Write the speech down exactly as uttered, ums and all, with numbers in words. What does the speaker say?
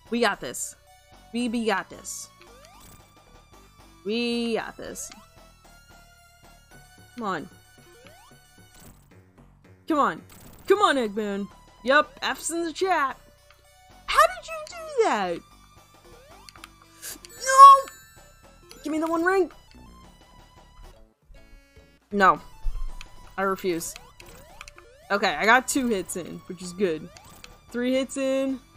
We got this. We be got this. We got this. Come on. Come on. Come on, Eggman. Yup, F's in the chat. How did you do that? No! Give me the one ring. No. I refuse. Okay, I got two hits in, which is good. Three hits in.